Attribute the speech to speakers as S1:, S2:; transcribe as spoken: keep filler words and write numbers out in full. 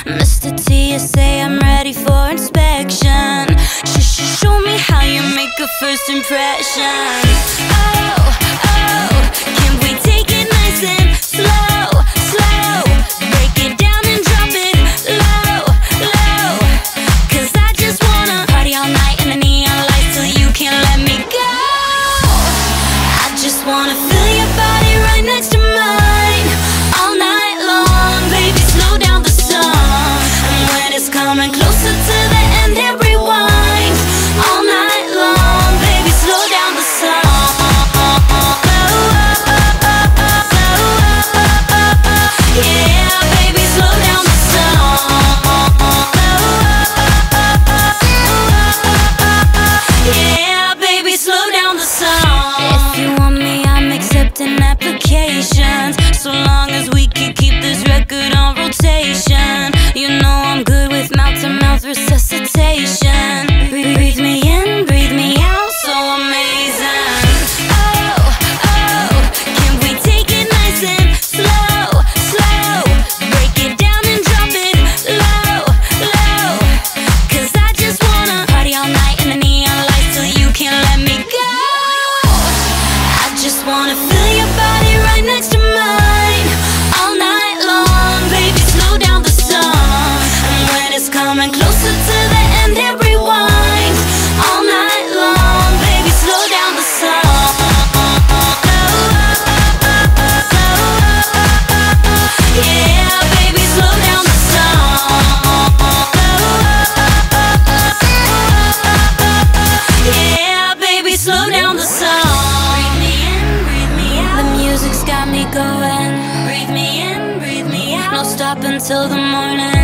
S1: Mister T S A, I'm ready for inspection. Sh sh Show me how you make a first impression. Oh, oh, can we take it nice and slow, slow? Break it down and drop it low, low. Cause I just wanna party all night in the neon lights till you can't let me go. I just wanna feel your body right next to mine all night long. Baby, slow down the song, and when it's coming closer to the end, then rewind all night long. Baby, slow down the song. Yeah, baby, slow down the song. Yeah, baby, slow down the song. If you want me, I'm accepting applications, so long as we can keep this record on rotation. You know I'm good with mouth-to-mouth resuscitation. Breathe me in, breathe me out, so amazing. Oh, oh, can we take it nice and slow, slow? Break it down and drop it low, low. Cause I just wanna party all night in the neon lights till you can't let me go. I just wanna feel your body right next to mine all night long. Baby, slow down the song, and when it's coming closer to the end, then rewind all night long. Baby, slow down the song. Yeah, baby, slow down the song. Yeah, baby, slow down the song. Breathe me in, breathe me out. The music's got me going. Breathe me in, breathe me out. No stop until the morning.